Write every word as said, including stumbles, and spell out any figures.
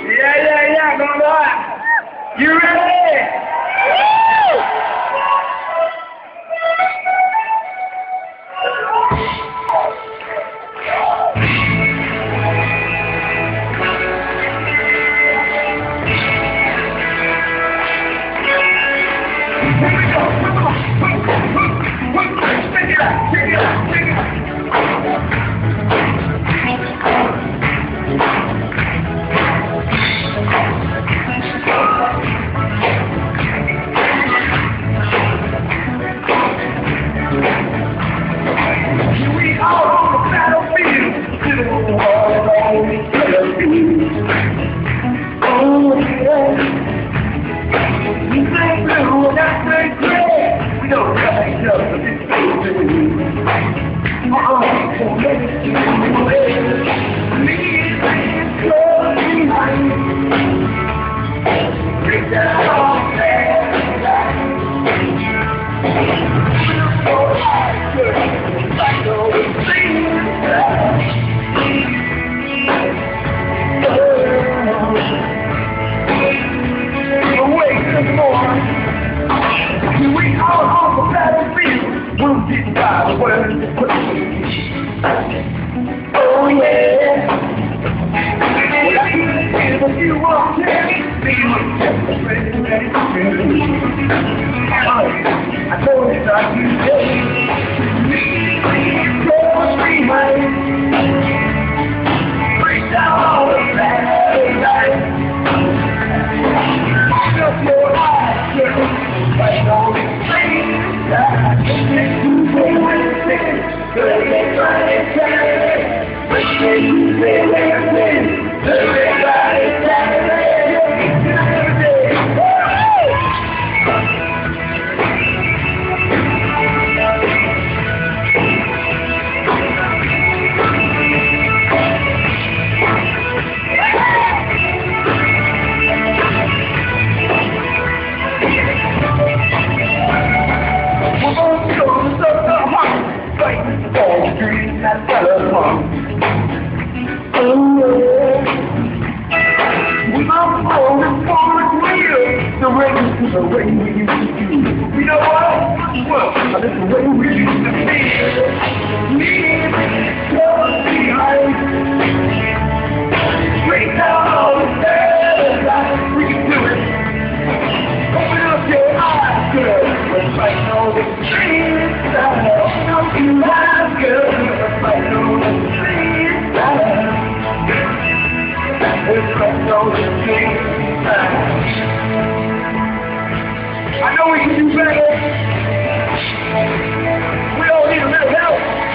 Yeah, yeah, yeah, no, no. You ready? Check it out, check it out, check it out. We all on the battlefield, sitting on the wall and all we gotta do. Oh yeah, we say blue and I say gray. We don't have each other, it's so good. Uh-uh, so let it get away. Leave it close behind. Break down all that. We all on the battlefield, wounded by the word. Oh yeah. If you want to be ready, ready, ready. I told you that you did. Me, go behind. Break down all the bad life. Open up your eyes, girl. Fight all the things that make you say when it's sick. Good, make money, Saturday. But make you say when it's sick. Good, make money, Saturday. The way we used to do. You know what? Well, that's the way we used to be. Leave close behind. Break down all the bad life. We can do it. Open up your eyes, girl. Let's fight all the dreams that open up your eyes, girl. Let's fight all the dreams that let's fight all the dreams that I know we can do better. We all need a little help.